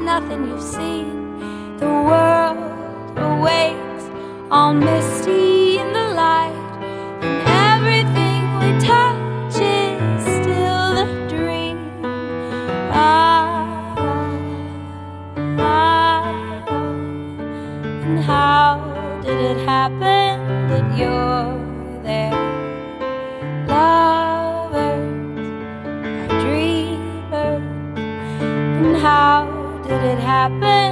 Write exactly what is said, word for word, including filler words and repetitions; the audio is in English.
nothing you've seen. The world awakes, all misty in the light, and everything we touch is still a dream. Ah, ah, and how did it happen that you're there? Lovers are dreamers, and how did it happen